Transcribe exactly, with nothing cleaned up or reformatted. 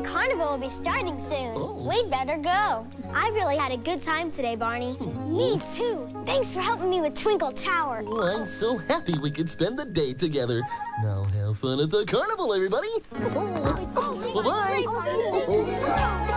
Carnival will be starting soon. Oh. We'd better go. I really had a good time today, Barney. Me too. Thanks for helping me with Twinkle Tower. Oh, I'm so happy we could spend the day together. Now have fun at the carnival, everybody. Bye-bye.